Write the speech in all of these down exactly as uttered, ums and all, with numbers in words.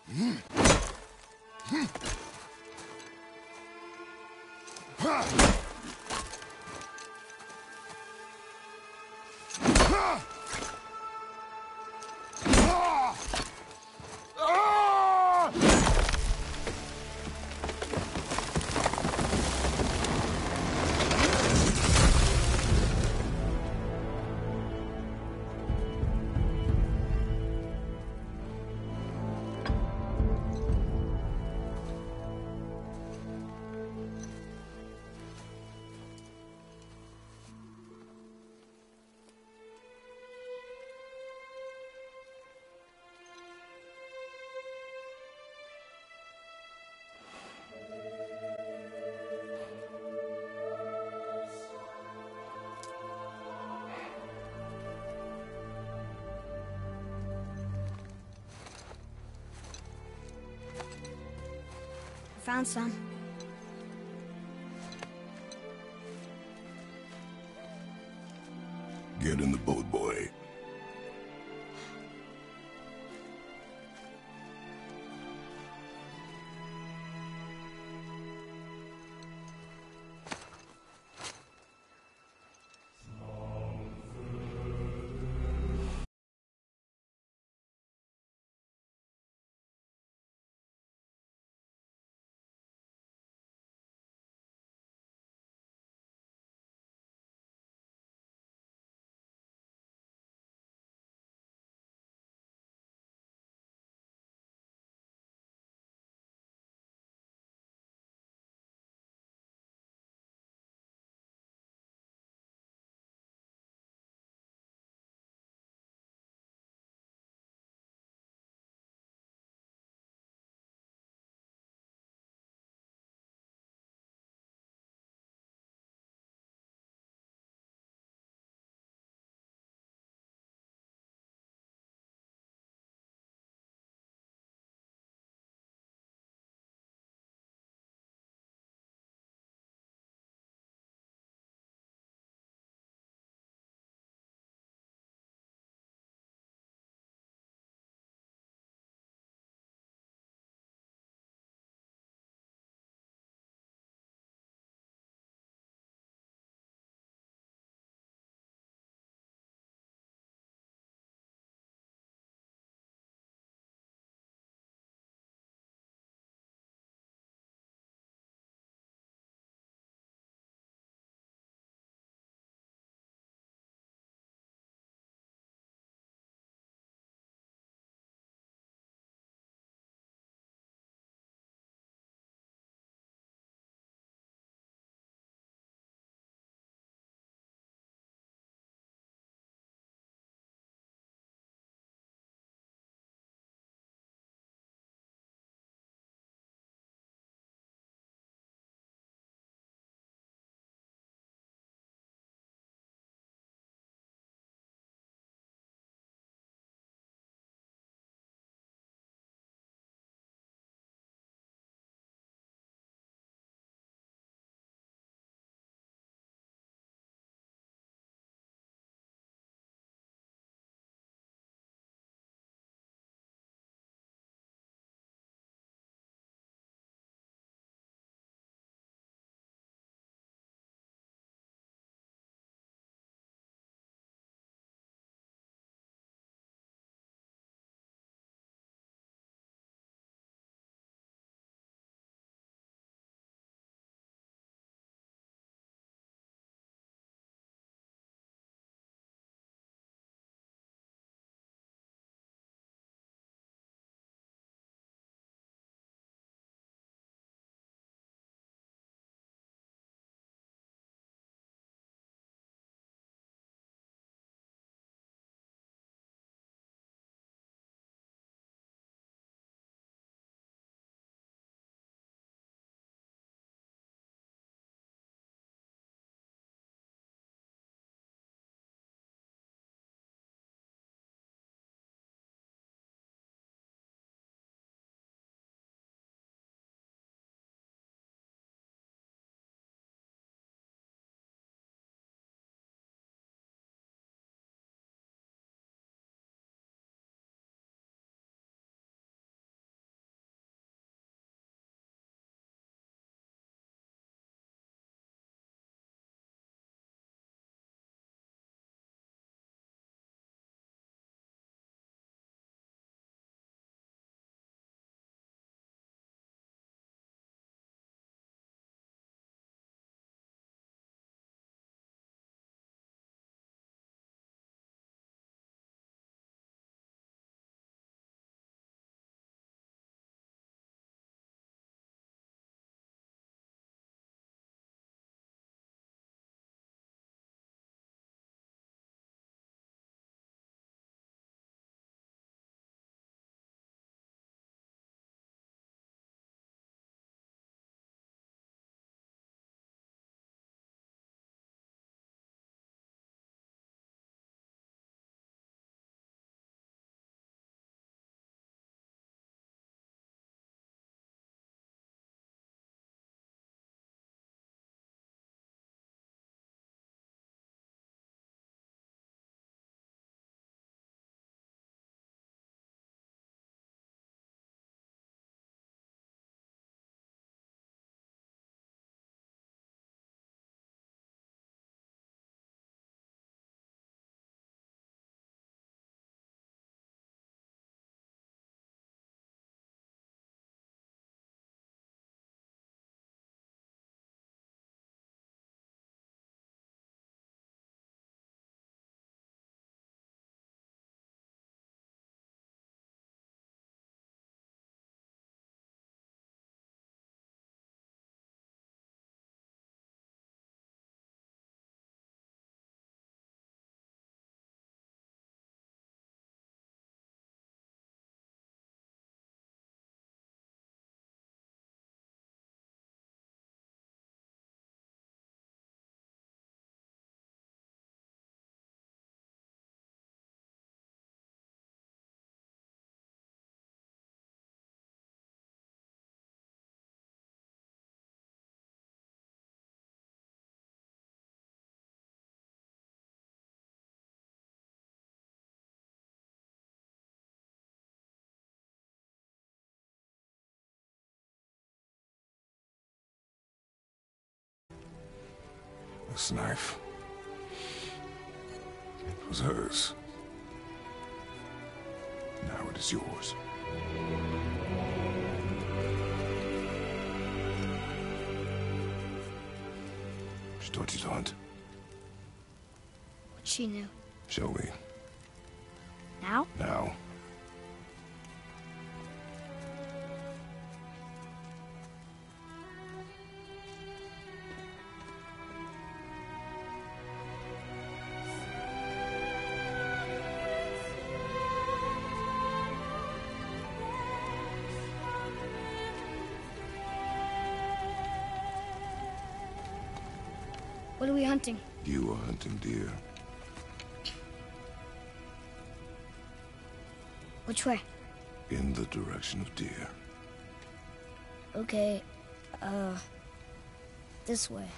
Found some. Get in the boat, boy. This knife. It was hers. Now it is yours. She taught you to hunt. What she knew. Show me. Now? Now. What are we hunting? You are hunting deer. Which way? In the direction of deer. Okay, uh... this way.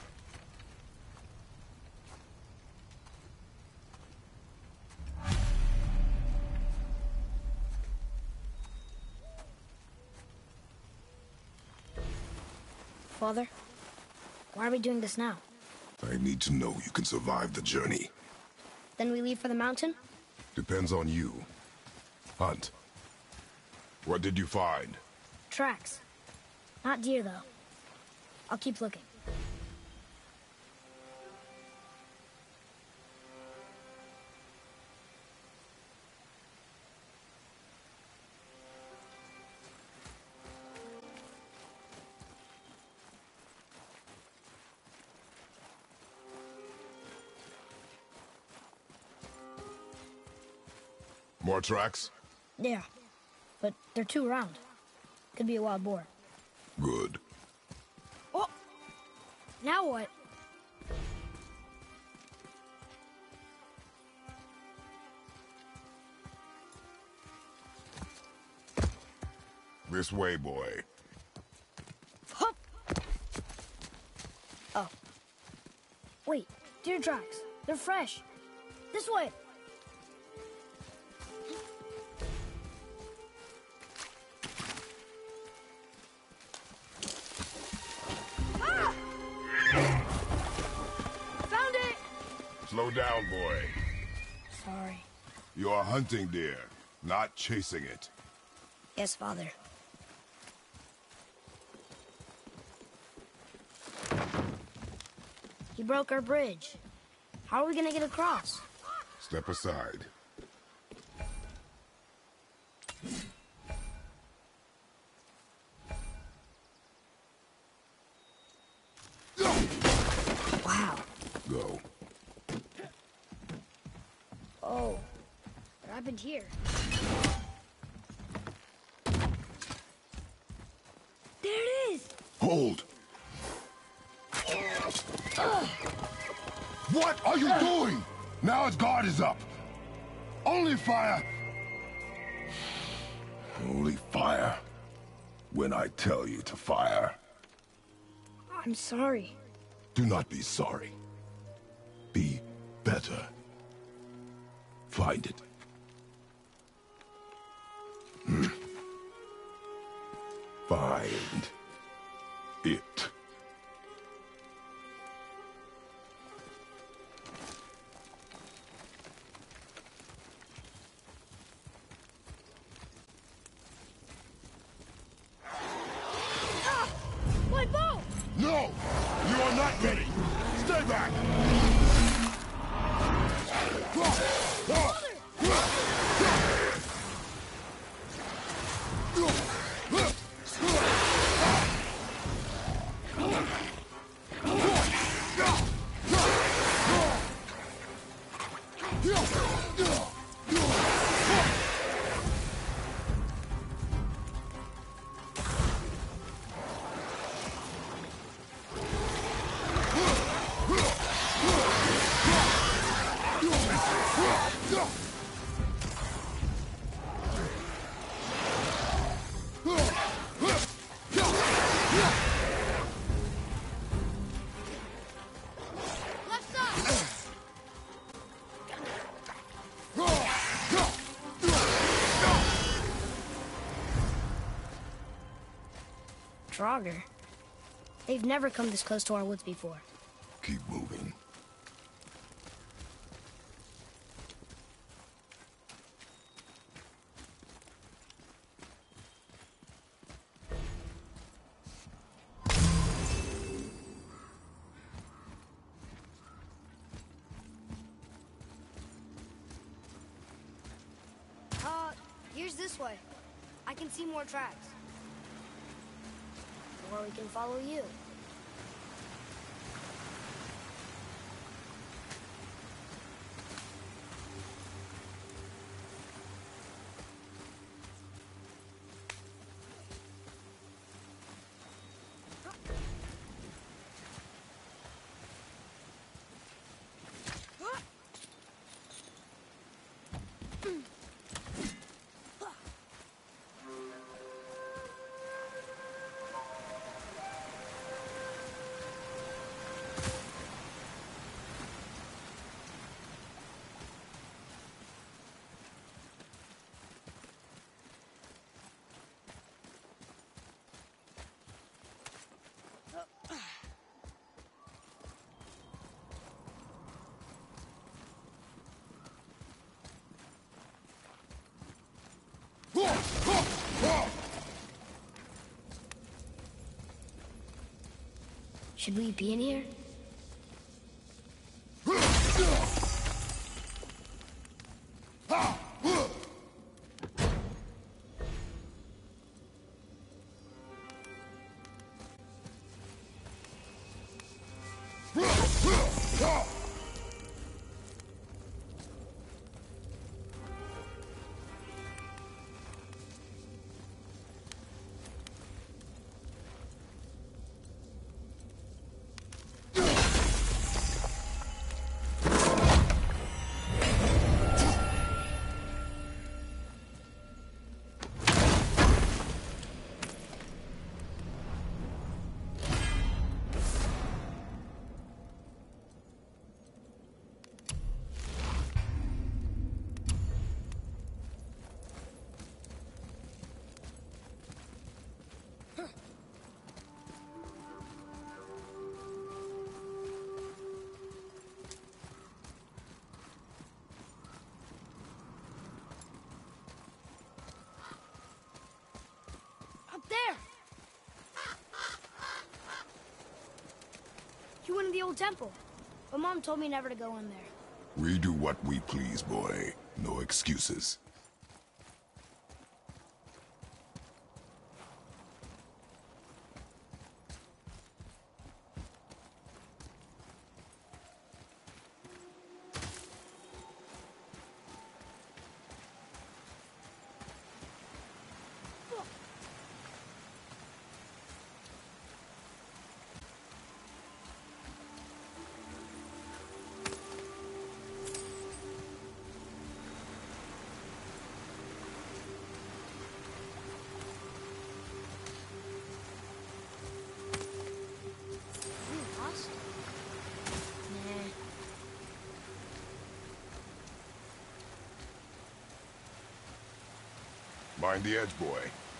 Father, why are we doing this now? I need to know you can survive the journey. Then we leave for the mountain? Depends on you. Hunt. What did you find? Tracks. Not deer, though. I'll keep looking. More tracks? Yeah, but they're too round. Could be a wild boar. Good. Oh! Now what? This way, boy. Hup! Oh. Wait, deer tracks. They're fresh. This way! Slow down, boy. Sorry. You are hunting deer, not chasing it. Yes, Father. He broke our bridge. How are we gonna get across? Step aside. Wow. Go. Oh, what happened here? There it is! Hold! Ugh. What are you doing? Now its guard is up. Only fire. Only fire. When I tell you to fire. I'm sorry. Do not be sorry. Be better. Find it. Hmm. Find it. Ah! My bow! No! You are not ready! Stay back! Draugr. They've never come this close to our woods before. Keep moving. Here's this way. I can see more tracks. Or we can follow you. Should we be in here? There! You went in the old temple, but Mom told me never to go in there. We do what we please, boy. No excuses. Mind the edge, boy.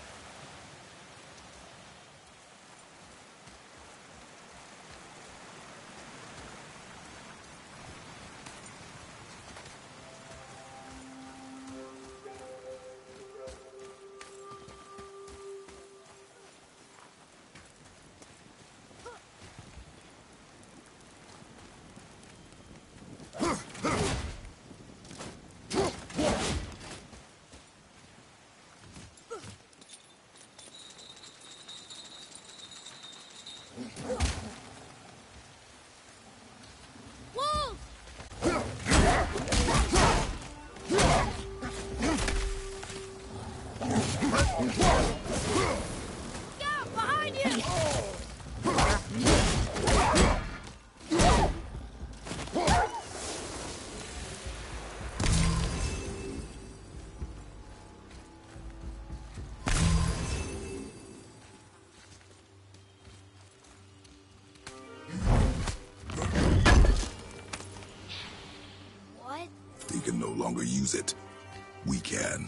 Use it. We can.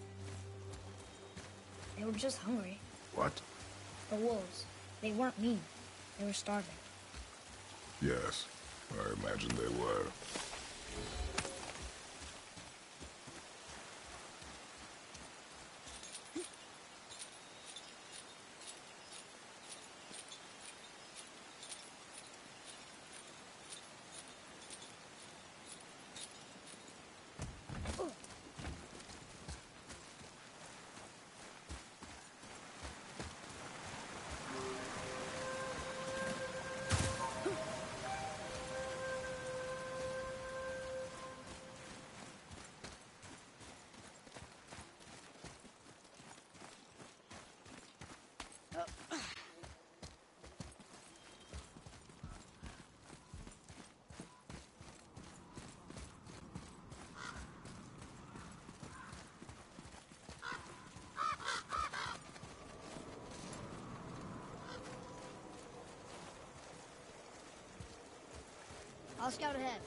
They were just hungry. What? The wolves. They weren't mean. They were starving. Yes, I imagine they were. I'll scout ahead.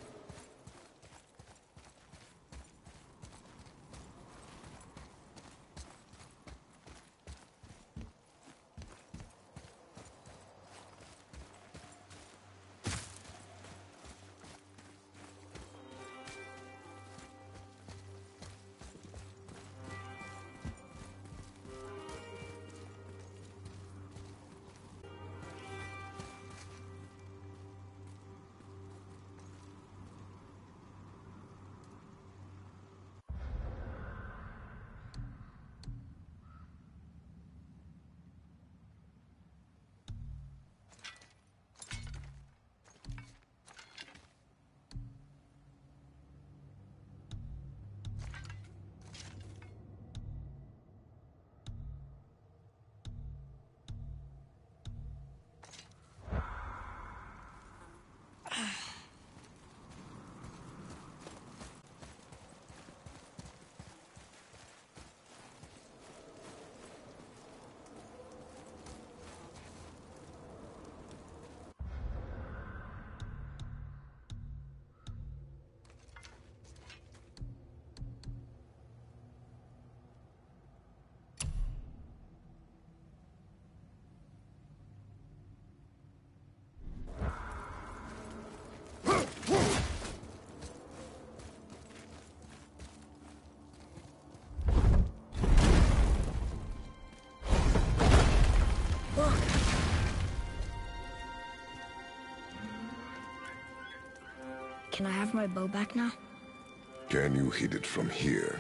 Can I have my bow back now? Can you hit it from here?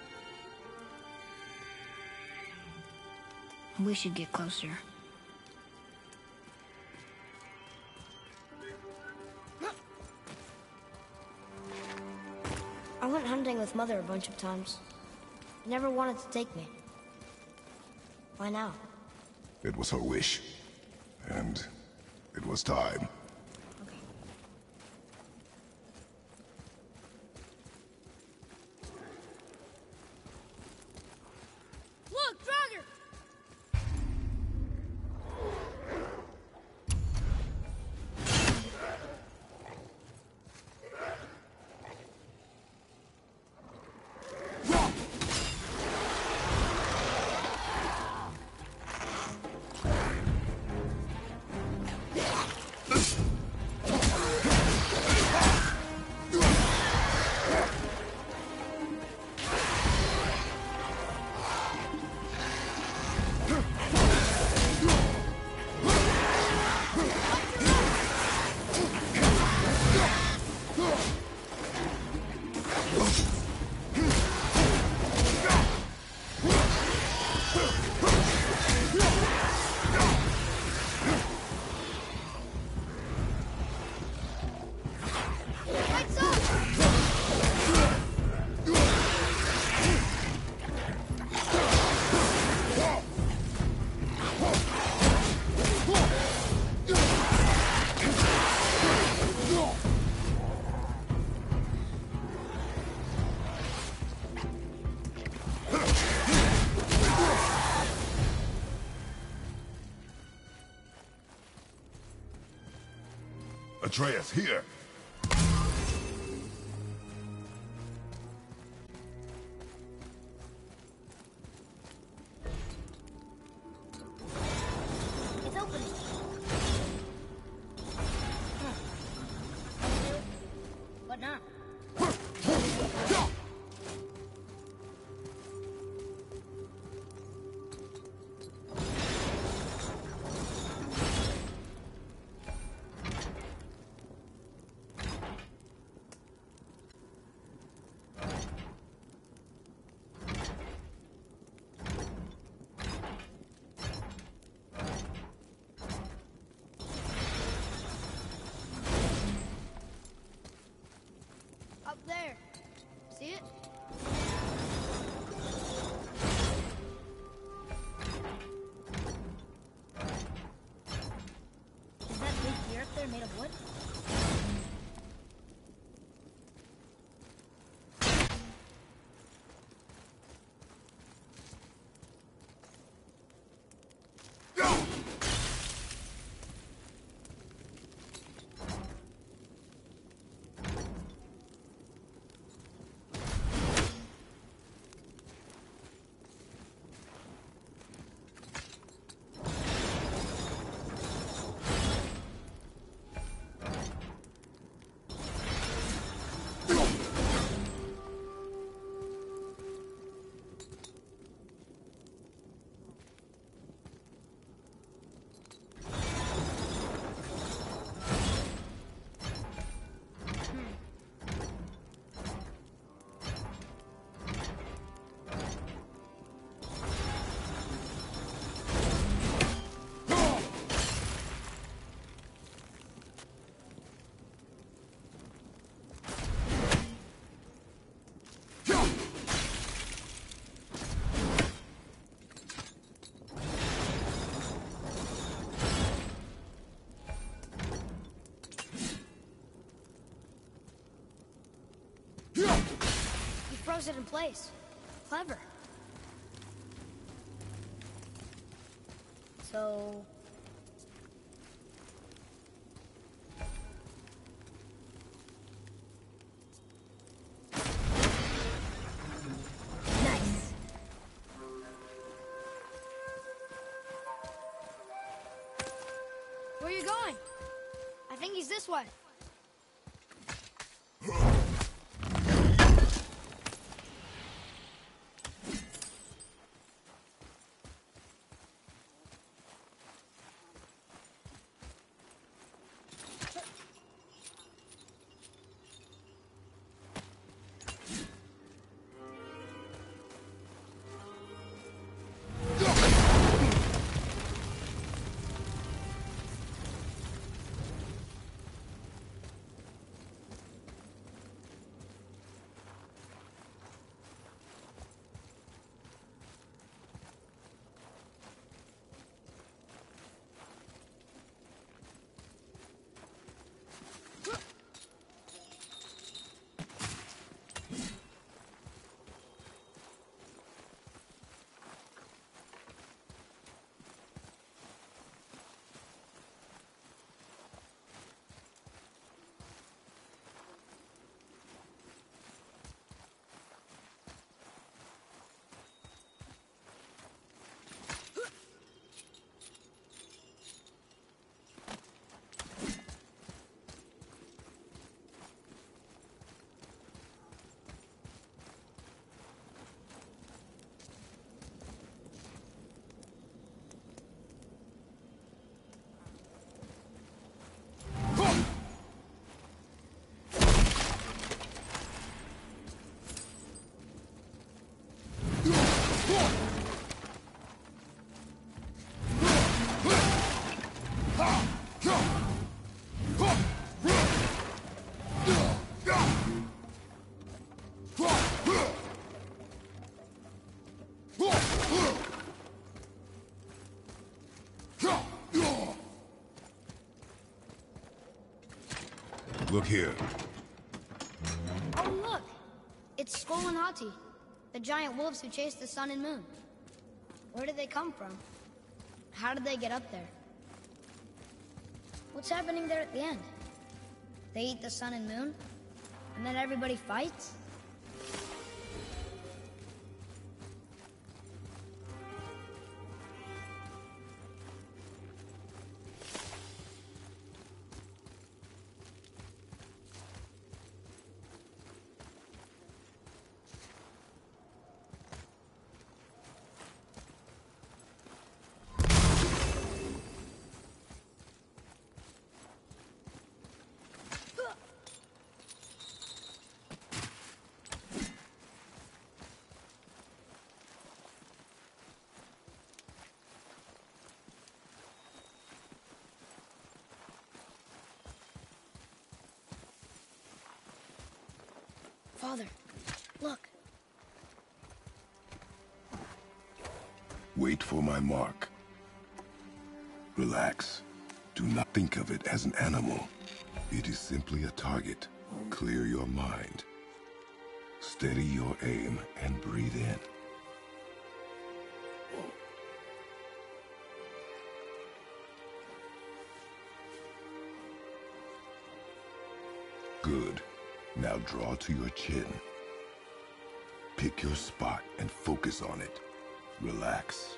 We should get closer. I went hunting with Mother a bunch of times. She never wanted to take me. Why now? It was her wish. And it was time. Okay. Look, Draugr! Atreus, here! It's open. Huh. But not. Up there. See it? Is that big gear up there made of wood? froze it in place. Clever. So... Nice. Where are you going? I think he's this way. Look here. Oh, look! It's Skull and Hati, the giant wolves who chased the sun and moon. Where did they come from? How did they get up there? What's happening there at the end? They eat the sun and moon? And then everybody fights? Father, look. Wait for my mark. Relax. Do not think of it as an animal. It is simply a target. Clear your mind. Steady your aim and breathe in. Good. Now draw to your chin. Pick your spot and focus on it. Relax.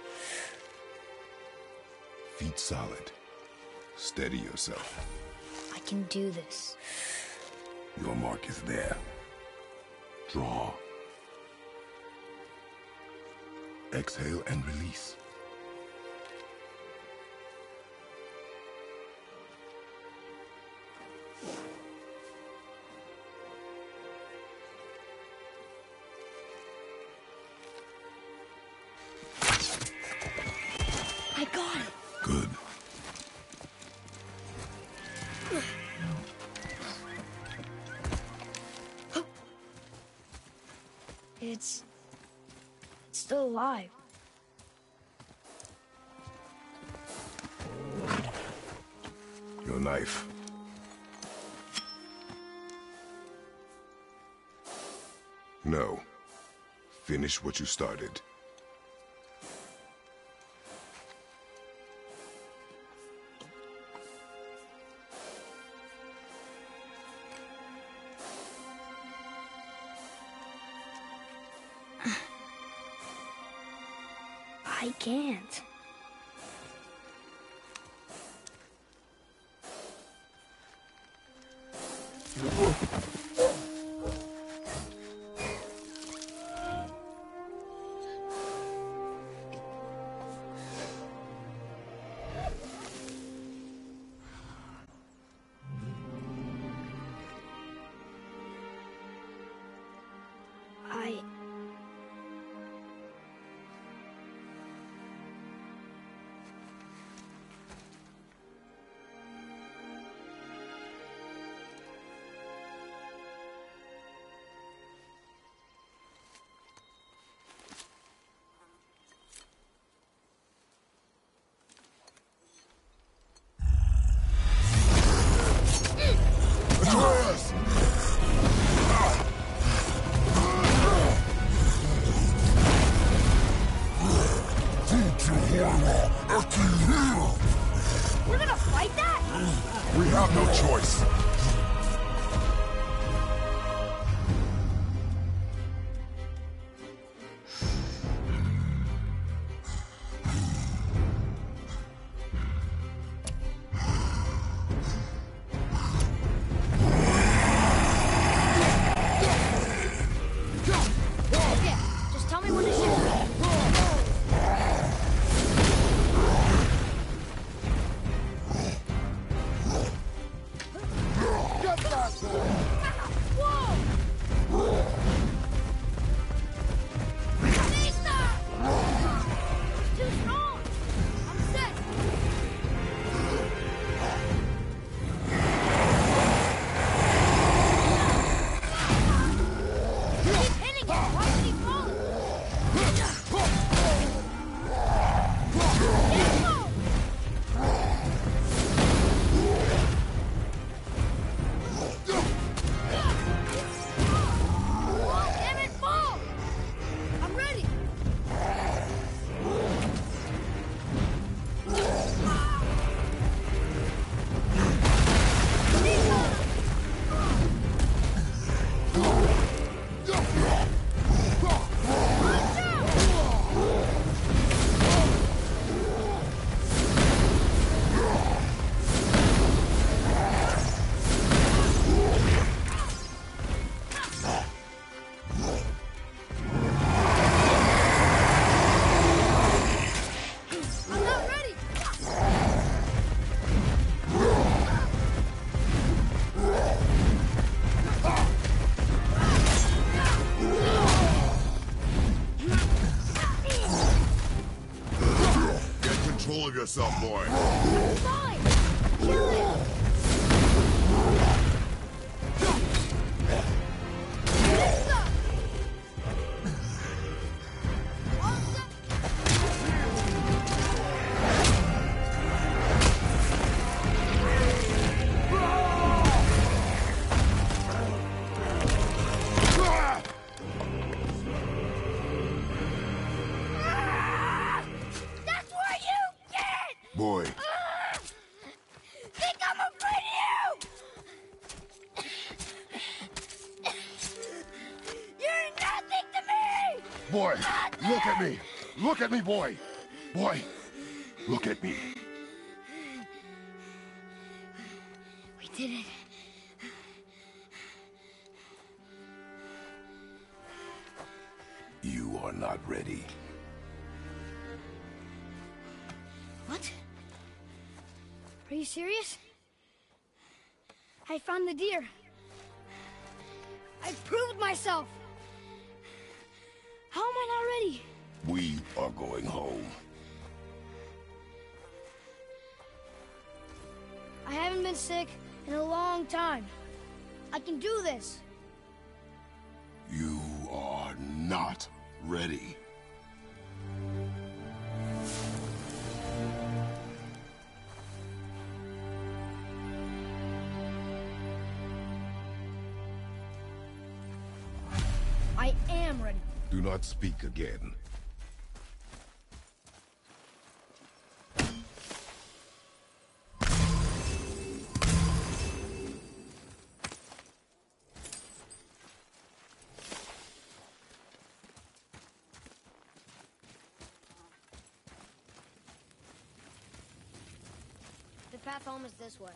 Feet solid. Steady yourself. I can do this. Your mark is there. Draw. Exhale and release. I got it. Good. It's... it's still alive. Your knife. No. Finish what you started. I can't. I... We're gonna fight that? We have no choice. Yeah, just tell me when to shoot. Control of yourself, boy. Fine! Kill it! Boy. Think I'm afraid of you! You're nothing to me! Boy, Nothing! look at me. Look at me, boy. Boy, look at me. We did it. You are not ready. What? Are you serious? I found the deer. I proved myself. How am I not ready? We are going home. I haven't been sick in a long time. I can do this. You are not ready. I am ready. Do not speak again. The path home is this way.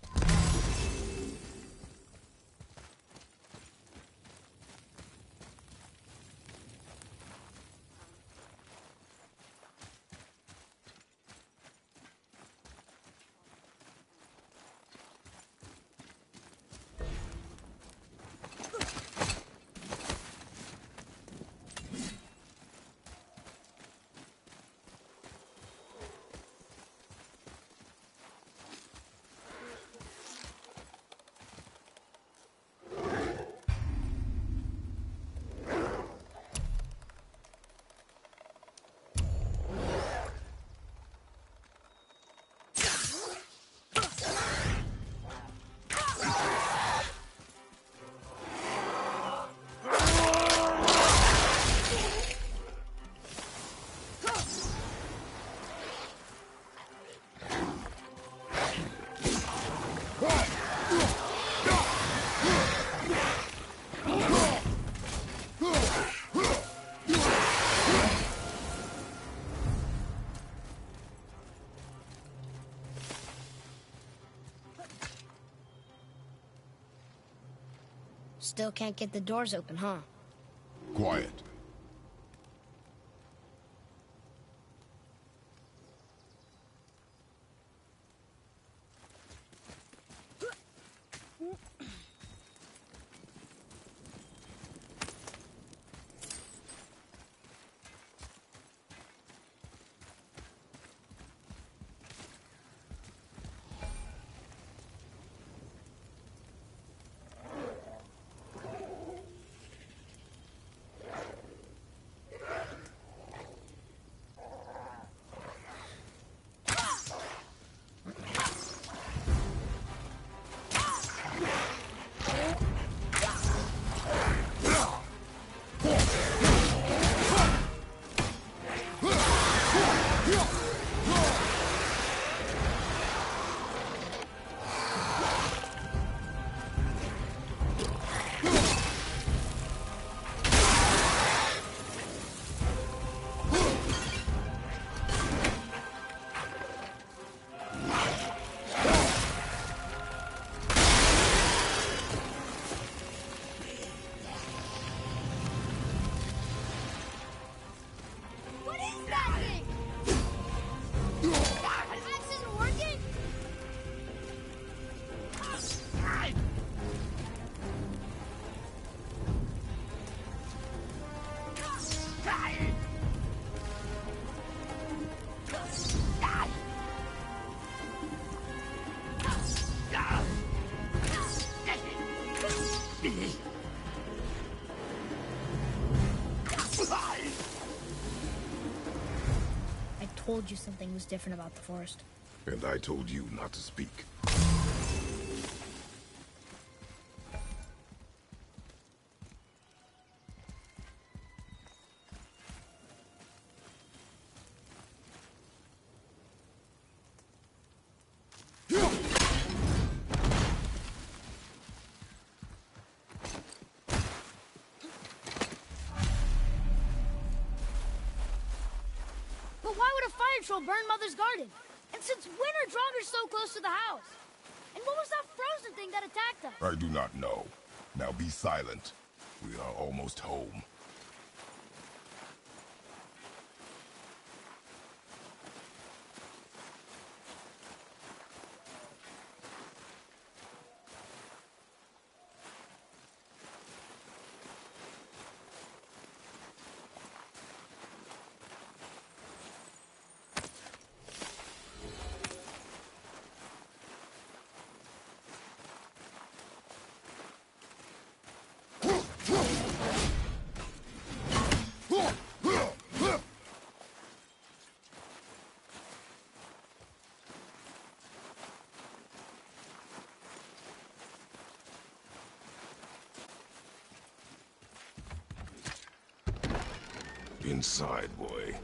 Still can't get the doors open, huh? Quiet. I told you something was different about the forest. And I told you not to speak. Burn Mother's garden. And since when are Draugrs so close to the house? And what was that frozen thing that attacked us? I do not know. Now be silent. We are almost home. inside, boy.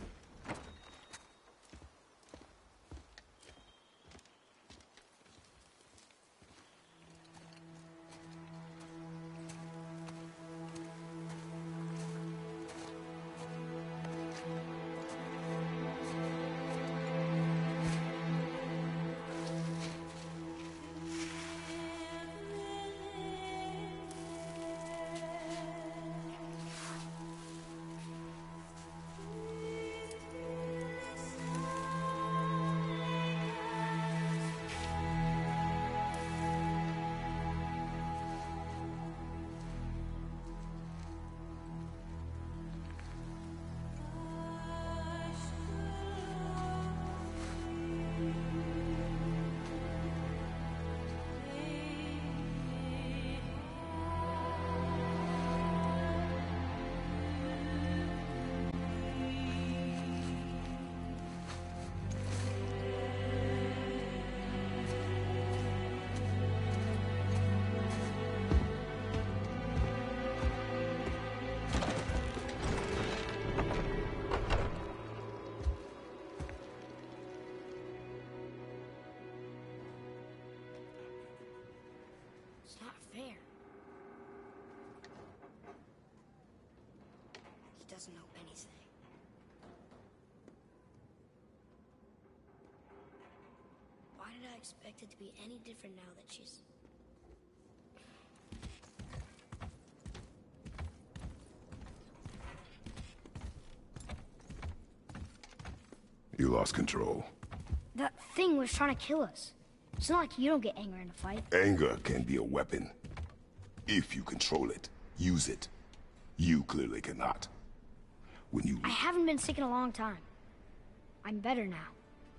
It's not fair. He doesn't know anything. Why did I expect it to be any different now that she's... You lost control. That thing was trying to kill us. It's not like you don't get angry in a fight. Anger can be a weapon. If you control it, use it. You clearly cannot. When you... I haven't been sick in a long time. I'm better now.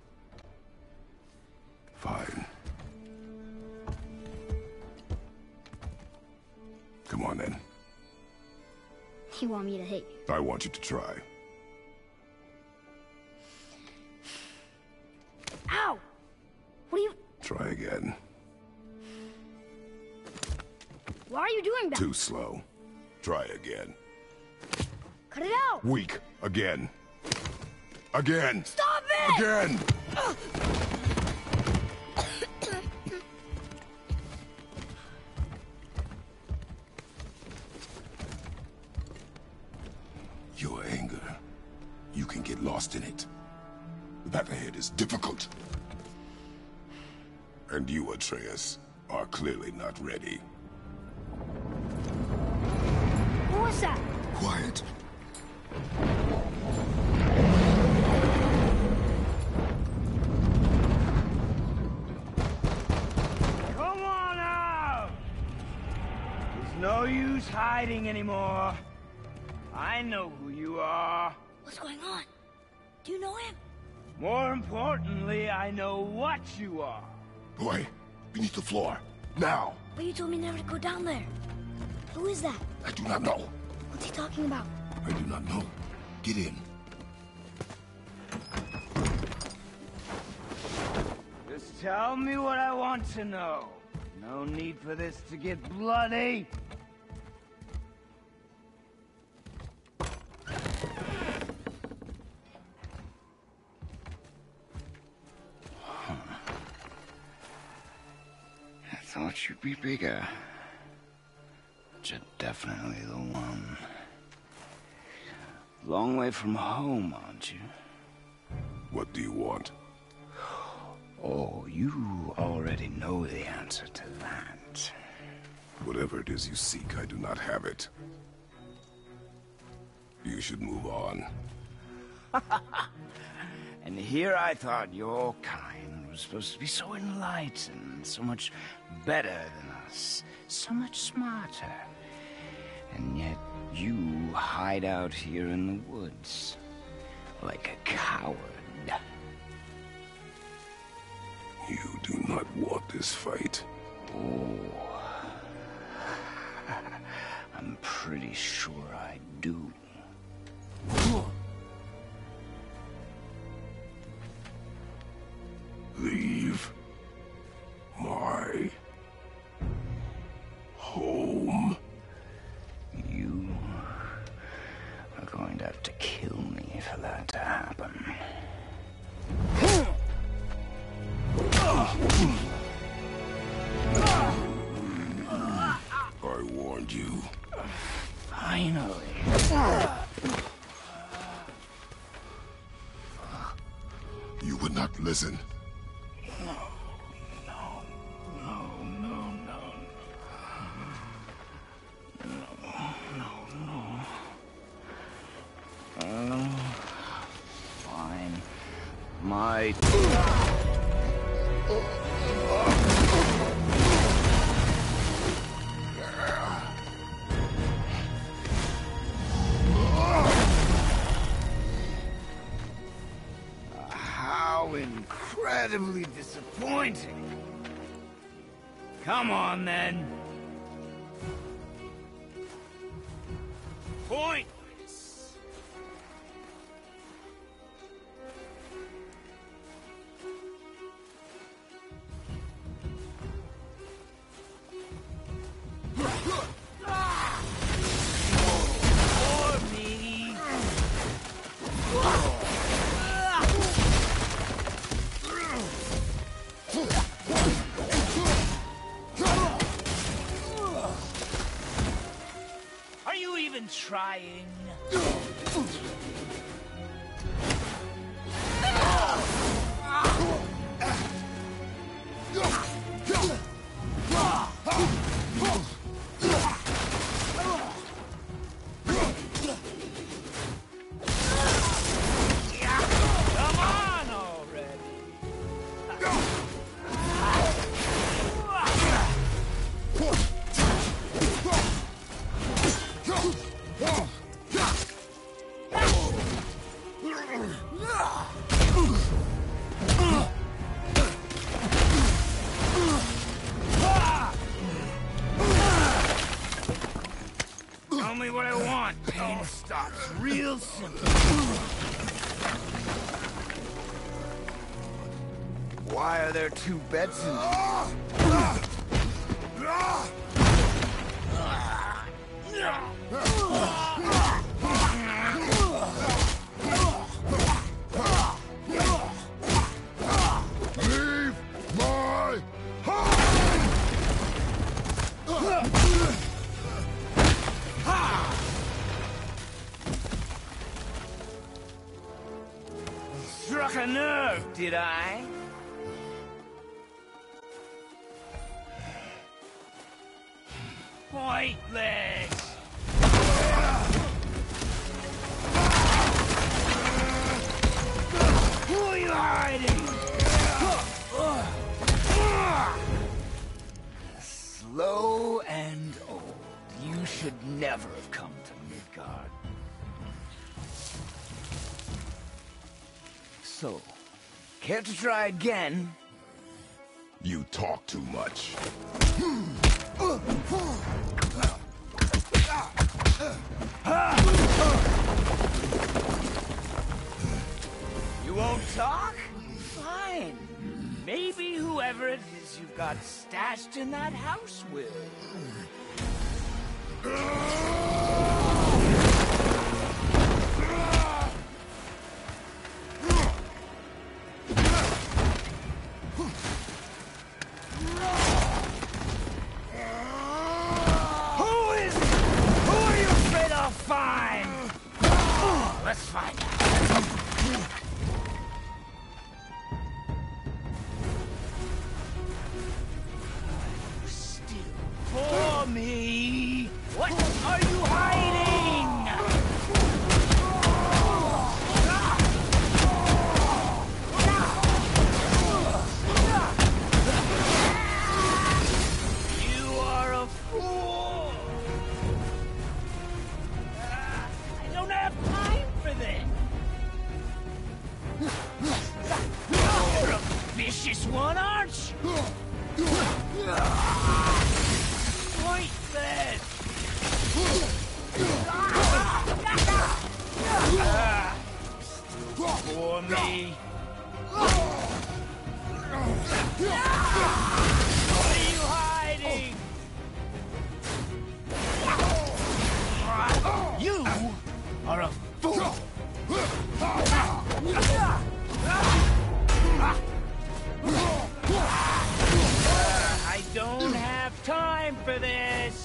Fine. Come on, then. You want me to hit you? I want you to try. Ow! What are you... Try again. Why are you doing that? Too slow. Try again. Cut it out! Weak. Again. Again. Stop it! Again! Your anger. You can get lost in it. The path ahead is difficult. And you, Atreus, are clearly not ready. What was that? Quiet. Come on out! There's no use hiding anymore. I know who you are. What's going on? Do you know him? More importantly, I know what you are. Boy, beneath the floor. Now! But you told me never to go down there. Who is that? I do not know. What's he talking about? I do not know. Get in. Just tell me what I want to know. No need for this to get bloody. I thought you'd be bigger. But you're definitely the one. Long way from home, aren't you? What do you want? Oh, you already know the answer to that. Whatever it is you seek, I do not have it. You should move on. And here I thought your kind was supposed to be so enlightened, so much better than us, so much smarter. And yet you hide out here in the woods, like a coward. You do not want this fight. Oh, I'm pretty sure I do. Leave my home. You are going to have to kill Listen. No, no, no, no, no. No, no, no. Uh, fine. My... How incredibly disappointing. Come on, then. Pointless. For me. Are you even trying? Come on already. Tell me what I want. Pain stops real simple. Why are there two beds in Leave my Struck a nerve, did I? Pointless! Who are you hiding? Slow and old. You should never have come to Midgard. So, care to try again? You talk too much. You won't talk? Fine. Maybe whoever it is you've got stashed in that house will. Who is it? Who are you afraid I'll find? Let's find out. Still for me. What are you hiding? You are a fool. I don't have time for this. You're a vicious one, aren't you? Pointless! Ah, for me. What are you hiding? You are a fool! I don't have time for this!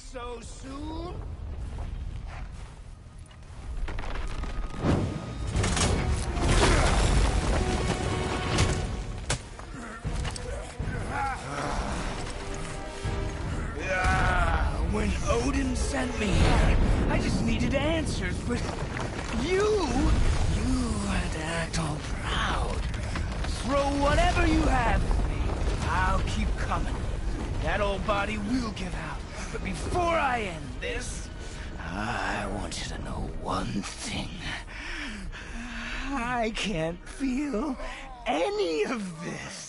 so soon? When Odin sent me here, I just needed answers, but you, you had to act all proud. Throw whatever you have at me. I'll keep coming. That old body will give out. But before I end this, I want you to know one thing. I can't feel any of this.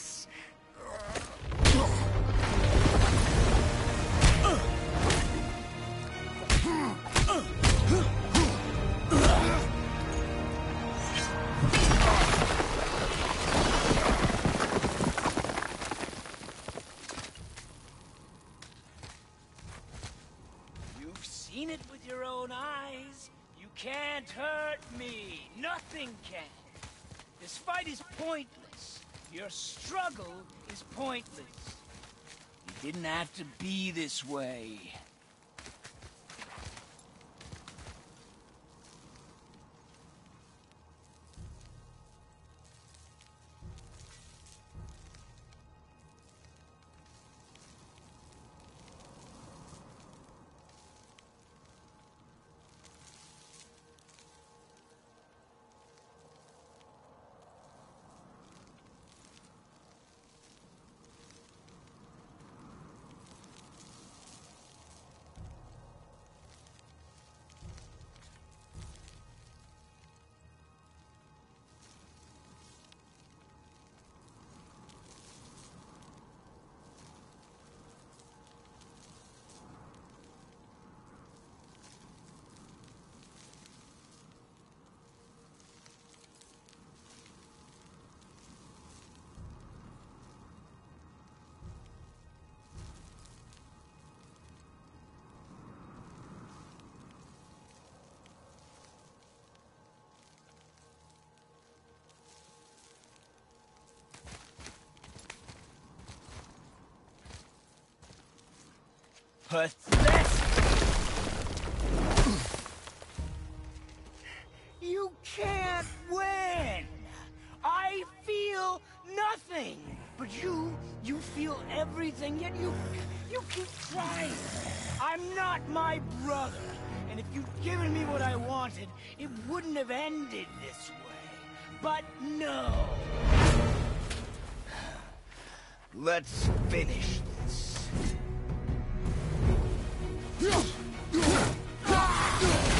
Seen it with your own eyes. You can't hurt me. Nothing can. This fight is pointless. Your struggle is pointless. You didn't have to be this way. Pathetic! You can't win! I feel nothing! But you, you feel everything, yet you, you keep trying. I'm not my brother, and if you'd given me what I wanted, it wouldn't have ended this way. But no! Let's finish this.